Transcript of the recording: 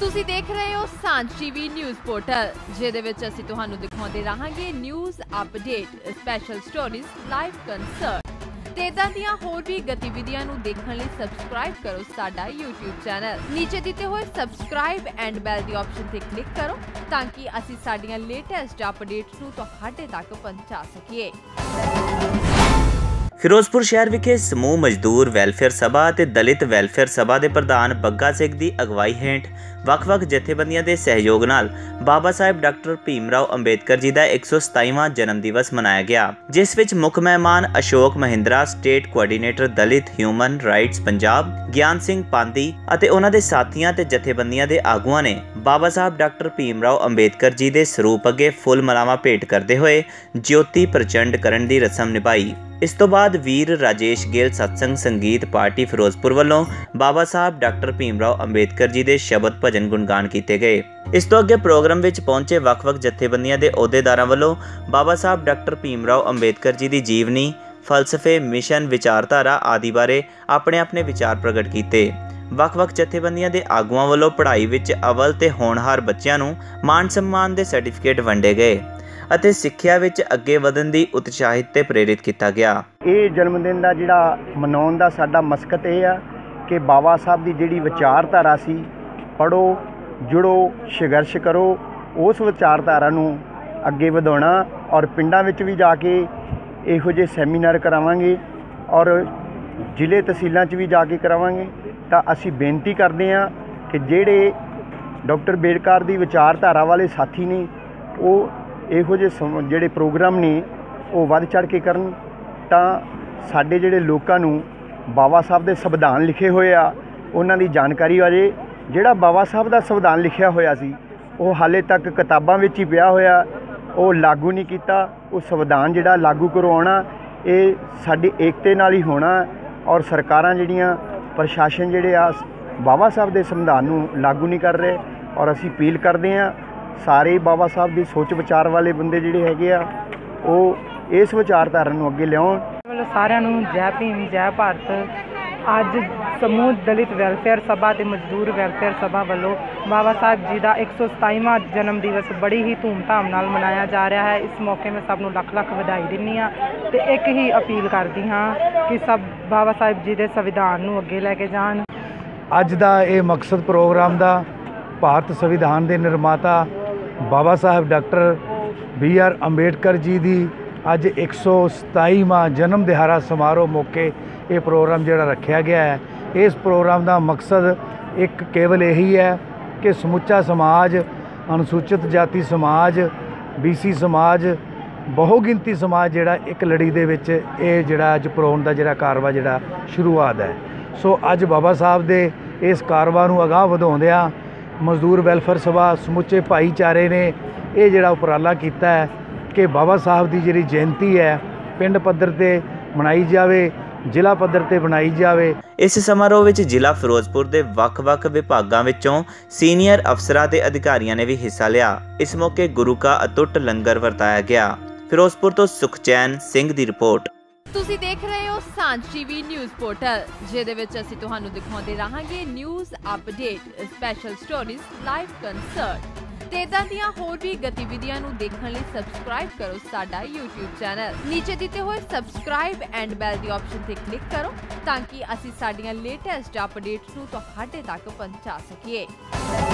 ਤੁਸੀਂ ਦੇਖ ਰਹੇ ਹੋ ਸਾਂਝ ਟੀਵੀ ਨਿਊਜ਼ ਪੋਰਟਲ, ਜਿਹਦੇ ਵਿੱਚ ਅਸੀਂ ਤੁਹਾਨੂੰ ਦਿਖਾਉਂਦੇ ਰਹਾਂਗੇ news update, special stories, live concert ਤੇ ਇਦਾਂ ਦੀਆਂ ਹੋਰ ਵੀ ਗਤੀਵਿਧੀਆਂ ਨੂੰ ਦੇਖਣ ਲਈ ਸਬਸਕ੍ਰਾਈਬ ਕਰੋ ਸਾਡਾ YouTube ਚੈਨਲ। ਨੀਚੇ ਦਿੱਤੇ ਹੋਏ ਸਬਸਕ੍ਰਾਈਬ ਐਂਡ ਬੈਲ ਦੀ ਆਪਸ਼ਨ ਤੇ ਕਲਿੱਕ ਕਰੋ ਤਾਂ ਕਿ ਅਸੀਂ ਸਾਡੀਆਂ ਲੇਟੈਸਟ ਅਪਡੇਟਸ ਨੂੰ ਤੁਹਾਡੇ ਤੱਕ ਪਹੁੰਚਾ ਸਕੀਏ। ਫਿਰੋਜ਼ਪੁਰ ਸ਼ਹਿਰ ਵਿਖੇ ਸਮੂਹ ਮਜ਼ਦੂਰ ਵੈਲਫੇਅਰ ਸਭਾ ਅਤੇ ਦਲਿਤ ਵੈਲਫੇਅਰ ਸਭਾ ਦੇ ਪ੍ਰਧਾਨ ਬੱਗਾ ਸਿੰਘ ਦੀ ਅਗਵਾਈ ਹੇਠ ਵੱਖ-ਵੱਖ ਜਥੇਬੰਦੀਆਂ ਦੇ ਸਹਿਯੋਗ ਨਾਲ ਬਾਬਾ ਸਾਹਿਬ ਡਾਕਟਰ ਭੀਮ ਰਾਓ ਅੰਬੇਦਕਰ ਜੀ ਦਾ 127ਵਾਂ ਜਨਮ ਦਿਵਸ ਮਨਾਇਆ ਗਿਆ, ਜਿਸ ਵਿੱਚ ਮੁੱਖ ਮਹਿਮਾਨ Ashok Mahindra, state coordinator Dalit human rights Punjab, Gyan Singh ਪਾਂਦੀ ਅਤੇ ਉਹਨਾਂ ਦੇ ਸਾਥੀਆਂ ਤੇ ਜਥੇਬੰਦੀਆਂ ਦੇ ਆਗੂਆਂ ਨੇ ਬਾਬਾ ਸਾਹਿਬ ਡਾਕਟਰ ਭੀਮ ਰਾਓ ਅੰਬੇਦਕਰ ਜੀ ਦੇ ਸਰੂਪ ਅੱਗੇ ਫੁੱਲ ਮਲਾਵਾਂ ਭੇਟ ਕਰਦੇ ਹੋਏ ਜੋਤੀ ਪ੍ਰਚੰਡ ਕਰਨ ਦੀ ਰਸਮ ਨਿਭਾਈ। ਇਸ ਤੋਂ ਬਾਅਦ ਵੀਰ ਰਾਜੇਸ਼ ਗਿੱਲ ਸਤਸੰਗ ਸੰਗੀਤ ਪਾਰਟੀ ਫਿਰੋਜ਼ਪੁਰ ਵੱਲੋਂ ਬਾਬਾ ਸਾਹਿਬ ਡਾਕਟਰ ਭੀਮ ਰਾਓ ਅੰਬੇਦਕਰ ਜੀ ਦੇ ਸ਼ਬਦ ਭਜਨ ਗੁਣਗਾਨ ਕੀਤੇ ਗਏ। ਇਸ ਤੋਂ ਅੱਗੇ ਪ੍ਰੋਗਰਾਮ ਵਿੱਚ ਪਹੁੰਚੇ ਵੱਖ-ਵੱਖ ਜਥੇਬੰਦੀਆਂ ਦੇ ਅਹੁਦੇਦਾਰਾਂ ਵੱਲੋਂ ਬਾਬਾ ਸਾਹਿਬ ਡਾਕਟਰ ਭੀਮ ਰਾਓ ਅੰਬੇਦਕਰ ਜੀ ਦੀ ਜੀਵਨੀ, ਫਲਸਫੇ, ਮਿਸ਼ਨ, ਵਿਚਾਰਧਾਰਾ ਆਦਿ ਬਾਰੇ ਆਪਣੇ ਵਿਚਾਰ ਪ੍ਰਗਟ ਕੀਤੇ। ਵੱਖ-ਵੱਖ ਜਥੇਬੰਦੀਆਂ ਦੇ ਆਗੂਆਂ ਵੱਲੋਂ ਪੜ੍ਹਾਈ ਵਿੱਚ ਅਵਲ ਤੇ ਹੋਣਹਾਰ ਬੱਚਿਆਂ ਨੂੰ ਮਾਣ ਸਨਮਾਨ ਦੇ ਸਰਟੀਫਿਕੇਟ ਵੰਡੇ ਗਏ ਅਤੇ ਸਿੱਖਿਆ ਵਿੱਚ ਅੱਗੇ ਵਧਣ ਦੀ ਉਤਸ਼ਾਹਿਤ ਤੇ ਪ੍ਰੇਰਿਤ ਕੀਤਾ ਗਿਆ। ਇਹ ਜਨਮ ਦਿਨ ਦਾ ਜਿਹੜਾ ਮਨਾਉਣ ਦਾ ਸਾਡਾ ਮਕਸਦ ਇਹ ਆ ਕਿ ਬਾਬਾ ਸਾਹਿਬ ਦੀ ਜਿਹੜੀ ਵਿਚਾਰਧਾਰਾ ਸੀ, ਪੜ੍ਹੋ, ਜੁੜੋ, ਸੰਘਰਸ਼ ਕਰੋ, ਉਸ ਵਿਚਾਰਧਾਰਾ ਨੂੰ ਅੱਗੇ ਵਧਾਉਣਾ ਔਰ ਪਿੰਡਾਂ ਵਿੱਚ ਵੀ ਜਾ ਕੇ ਇਹੋ ਜਿਹੇ ਸੈਮੀਨਾਰ ਕਰਾਵਾਂਗੇ ਔਰ ਜ਼ਿਲ੍ਹੇ ਤਹਿਸੀਲਾਂ 'ਚ ਵੀ ਜਾ ਕੇ ਕਰਾਵਾਂਗੇ। ਤਾਂ ਅਸੀਂ ਬੇਨਤੀ ਕਰਦੇ ਹਾਂ ਕਿ ਜਿਹੜੇ ਡਾਕਟਰ ਅੰਬੇਦਕਰ ਦੀ ਵਿਚਾਰਧਾਰਾ ਵਾਲੇ ਸਾਥੀ ਨੇ ਉਹ ਇਹੋ ਜਿਹੇ ਜਿਹੜੇ ਪ੍ਰੋਗਰਾਮ ਨੇ ਉਹ ਵੱਧ ਚੜ੍ਹ ਕੇ ਕਰਨ, ਤਾਂ ਸਾਡੇ ਜਿਹੜੇ ਲੋਕਾਂ ਨੂੰ ਬਾਬਾ ਸਾਹਿਬ ਦੇ ਸੰਵਿਧਾਨ ਲਿਖੇ ਹੋਏ ਆ ਉਹਨਾਂ ਦੀ ਜਾਣਕਾਰੀ ਆ ਜੇ। ਜਿਹੜਾ ਬਾਬਾ ਸਾਹਿਬ ਦਾ ਸੰਵਿਧਾਨ ਲਿਖਿਆ ਹੋਇਆ ਸੀ ਉਹ ਹਾਲੇ ਤੱਕ ਕਿਤਾਬਾਂ ਵਿੱਚ ਹੀ ਪਿਆ ਹੋਇਆ, ਉਹ ਲਾਗੂ ਨਹੀਂ ਕੀਤਾ। ਉਹ ਸੰਵਿਧਾਨ ਜਿਹੜਾ ਲਾਗੂ ਕਰਵਾਉਣਾ ਇਹ ਸਾਡੀ ਏਕਤੇ ਨਾਲ ਹੀ ਹੋਣਾ ਔਰ ਸਰਕਾਰਾਂ ਜਿਹੜੀਆਂ, ਪ੍ਰਸ਼ਾਸਨ ਜਿਹੜੇ ਆ ਬਾਬਾ ਸਾਹਿਬ ਦੇ ਸੰਵਿਧਾਨ ਨੂੰ ਲਾਗੂ ਨਹੀਂ ਕਰ ਰਹੇ। ਔਰ ਅਸੀਂ ਅਪੀਲ ਕਰਦੇ ਹਾਂ ਸਾਰੇ ਬਾਬਾ ਸਾਹਿਬ ਦੀ ਸੋਚ ਵਿਚਾਰ ਵਾਲੇ ਬੰਦੇ ਜਿਹੜੇ ਹੈਗੇ ਆ ਉਹ ਇਸ ਵਿਚਾਰਧਾਰਾ ਨੂੰ ਅੱਗੇ ਲਿਆਉਣ। ਸਾਰਿਆਂ ਨੂੰ ਜੈ ਭੀਮ, ਜੈ ਭਾਰਤ। ਅੱਜ ਸਮੂਹ ਦਲਿਤ ਵੈਲਫੇਅਰ ਸਭਾ ਤੇ ਮਜ਼ਦੂਰ ਵੈਲਫੇਅਰ ਸਭਾ ਵੱਲੋਂ ਬਾਬਾ ਸਾਹਿਬ ਜੀ ਦਾ 127ਵਾਂ ਜਨਮ ਦਿਵਸ ਬੜੀ ਹੀ ਧੂਮਧਾਮ ਨਾਲ ਮਨਾਇਆ ਜਾ ਰਿਹਾ ਹੈ। ਇਸ ਮੌਕੇ ਮੈਂ ਸਭ ਨੂੰ ਲੱਖ ਵਧਾਈ ਦਿੰਦੀ ਹਾਂ ਤੇ ਇੱਕ ਹੀ ਅਪੀਲ ਕਰਦੀ ਹਾਂ ਕਿ ਸਭ ਬਾਬਾ ਸਾਹਿਬ ਜੀ ਦੇ ਸੰਵਿਧਾਨ ਨੂੰ ਅੱਗੇ ਲੈ ਕੇ ਜਾਣ। ਅੱਜ ਦਾ ਇਹ ਮਕਸਦ ਪ੍ਰੋਗਰਾਮ ਦਾ ਭਾਰਤ ਸੰਵਿਧਾਨ ਦੇ ਨਿਰਮਾਤਾ ਬਾਬਾ ਸਾਹਿਬ ਡਾਕਟਰ BR ਅੰਬੇਡਕਰ ਜੀ ਦੀ ਅੱਜ 127ਵਾਂ ਜਨਮ ਦਿਹਾੜਾ ਸਮਾਰੋਹ ਮੌਕੇ ਇਹ ਪ੍ਰੋਗਰਾਮ ਜਿਹੜਾ ਰੱਖਿਆ ਗਿਆ ਹੈ। ਇਸ ਪ੍ਰੋਗਰਾਮ ਦਾ ਮਕਸਦ ਇੱਕ ਕੇਵਲ ਇਹੀ ਹੈ ਕਿ ਸਮੁੱਚਾ ਸਮਾਜ, ਅਨੁਸੂਚਿਤ ਜਾਤੀ ਸਮਾਜ, BC ਸਮਾਜ, ਬਹੁਗਿਣਤੀ ਸਮਾਜ ਜਿਹੜਾ ਇੱਕ ਲੜੀ ਦੇ ਵਿੱਚ ਇਹ ਜਿਹੜਾ ਅੱਜ ਪ੍ਰੋਗਰਾਮ ਦਾ ਜਿਹੜਾ ਕਾਰਵਾ ਜਿਹੜਾ ਸ਼ੁਰੂਆਤ ਹੈ। ਸੋ ਅੱਜ ਬਾਬਾ ਸਾਹਿਬ ਦੇ ਇਸ ਕਾਰਵਾ ਨੂੰ ਅਗਾਂਹ ਵਧਾਉਂਦਿਆਂ ਮਜ਼ਦੂਰ ਵੈਲਫੇਅਰ ਸਭਾ ਸਮੁੱਚੇ ਭਾਈਚਾਰੇ ਨੇ ਇਹ ਜਿਹੜਾ ਉਪਰਾਲਾ ਕੀਤਾ ਹੈ ਕਿ ਬਾਬਾ ਸਾਹਿਬ ਦੀ ਜਿਹੜੀ ਜਯੰਤੀ ਹੈ ਪਿੰਡ ਪੱਧਰ ਤੇ ਮਨਾਈ ਜਾਵੇ, ਜ਼ਿਲ੍ਹਾ ਪੱਧਰ ਤੇ ਬਣਾਈ ਜਾਵੇ। ਇਸ ਸਮਾਰੋਹ ਵਿੱਚ ਜ਼ਿਲ੍ਹਾ ਫਿਰੋਜ਼ਪੁਰ ਦੇ ਵੱਖ-ਵੱਖ ਵਿਭਾਗਾਂ ਵਿੱਚੋਂ ਸੀਨੀਅਰ ਅਫਸਰਾਂ ਤੇ ਅਧਿਕਾਰੀਆਂ ਨੇ ਵੀ ਹਿੱਸਾ ਲਿਆ। ਇਸ ਮੌਕੇ ਗੁਰੂ ਕਾ ਅਟੁੱਟ ਲੰਗਰ ਵਰਤਾਇਆ ਗਿਆ। ਫਿਰੋਜ਼ਪੁਰ ਤੋਂ ਸੁਖਚੈਨ ਸਿੰਘ ਦੀ ਰਿਪੋਰਟ। ਤੁਸੀਂ ਦੇਖ ਰਹੇ ਹੋ ਸਾਂਝ ਟੀਵੀ ਨਿਊਜ਼ ਪੋਰਟਲ, ਜਿਹਦੇ ਵਿੱਚ ਅਸੀਂ ਤੁਹਾਨੂੰ ਦਿਖਾਉਂਦੇ ਰਹਾਂਗੇ news update, special stories, live concert ਤੇ ਇਦਾਂ ਦੀਆਂ ਹੋਰ ਵੀ ਗਤੀਵਿਧੀਆਂ ਨੂੰ ਦੇਖਣ ਲਈ ਸਬਸਕ੍ਰਾਈਬ ਕਰੋ ਸਾਡਾ YouTube ਚੈਨਲ। ਨੀਚੇ ਦਿੱਤੇ ਹੋਏ ਸਬਸਕ੍ਰਾਈਬ ਐਂਡ ਬੈਲ ਦੀ ਆਪਸ਼ਨ ਤੇ ਕਲਿੱਕ ਕਰੋ ਤਾਂ ਕਿ ਅਸੀਂ ਸਾਡੀਆਂ ਲੇਟੈਸਟ ਅਪਡੇਟਸ ਨੂੰ ਤੁਹਾਡੇ ਤੱਕ ਪਹੁੰਚਾ ਸਕੀਏ।